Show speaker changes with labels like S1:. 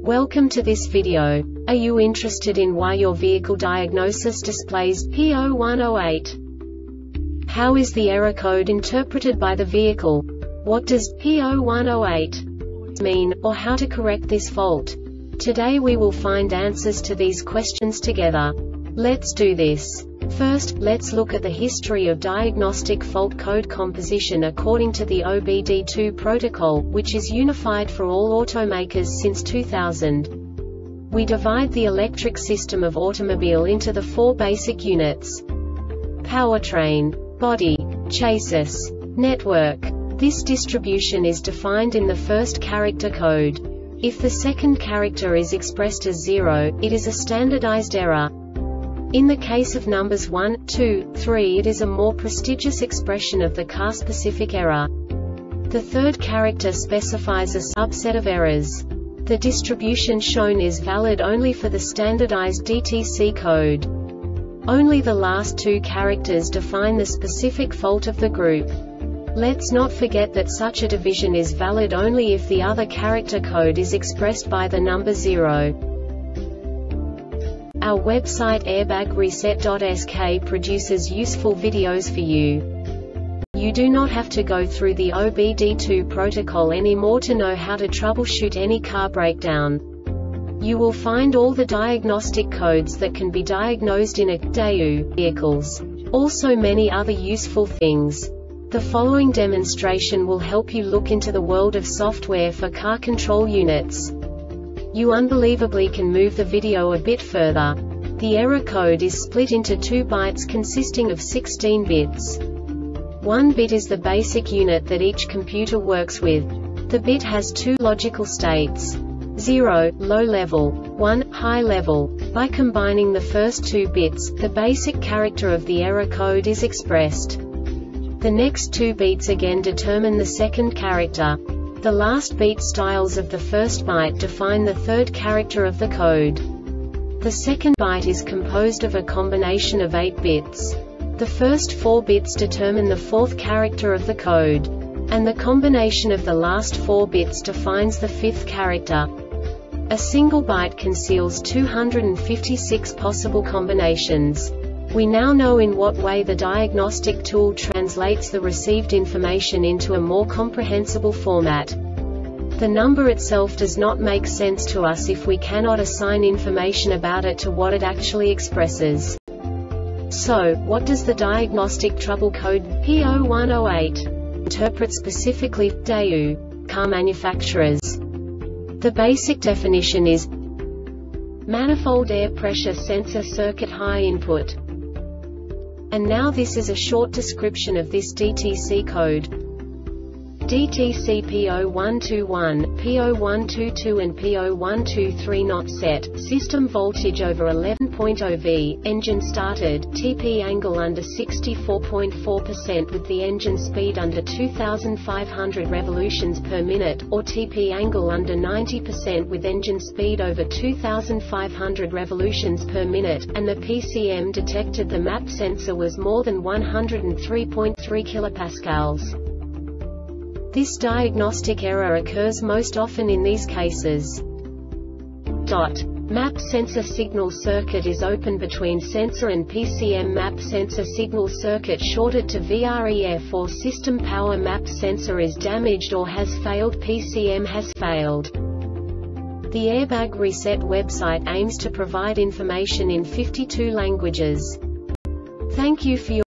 S1: Welcome to this video. Are you interested in why your vehicle diagnosis displays P0108? How is the error code interpreted by the vehicle? What does P0108 mean, or how to correct this fault? Today we will find answers to these questions together. Let's do this. First, let's look at the history of diagnostic fault code composition according to the OBD2 protocol, which is unified for all automakers since 2000. We divide the electric system of automobile into the four basic units: powertrain, body, chassis, network. This distribution is defined in the first character code. If the second character is expressed as 0, it is a standardized error. In the case of numbers 1, 2, 3, it is a more prestigious expression of the car-specific error. The third character specifies a subset of errors. The distribution shown is valid only for the standardized DTC code. Only the last two characters define the specific fault of the group. Let's not forget that such a division is valid only if the other character code is expressed by the number 0. Our website airbagreset.sk produces useful videos for you. You do not have to go through the OBD2 protocol anymore to know how to troubleshoot any car breakdown. You will find all the diagnostic codes that can be diagnosed in a Daewoo vehicles. Also many other useful things. The following demonstration will help you look into the world of software for car control units. You unbelievably can move the video a bit further. The error code is split into 2 bytes consisting of 16 bits. 1 bit is the basic unit that each computer works with. The bit has 2 logical states: 0, low level, 1, high level. By combining the first 2 bits, the basic character of the error code is expressed. The next 2 beats again determine the second character. The last beat styles of the first byte define the third character of the code. The second byte is composed of a combination of 8 bits. The first 4 bits determine the fourth character of the code. And the combination of the last 4 bits defines the fifth character. A single byte conceals 256 possible combinations. We now know in what way the diagnostic tool translates the received information into a more comprehensible format. The number itself does not make sense to us if we cannot assign information about it to what it actually expresses. So, what does the diagnostic trouble code P0108 interpret specifically for Daewoo car manufacturers? The basic definition is manifold air pressure sensor circuit high input. And now this is a short description of this DTC code. DTC P0121, P0122 and P0123 not set, system voltage over 11.0 V, engine started, TP angle under 64.4% with the engine speed under 2,500 revolutions per minute, or TP angle under 90% with engine speed over 2,500 revolutions per minute, and the PCM detected the MAP sensor was more than 103.3 kilopascals. This diagnostic error occurs most often in these cases. MAP sensor signal circuit is open between sensor and PCM. MAP sensor signal circuit shorted to VREF or system power. MAP sensor is damaged or has failed. PCM has failed. The Airbag Reset website aims to provide information in 52 languages. Thank you for your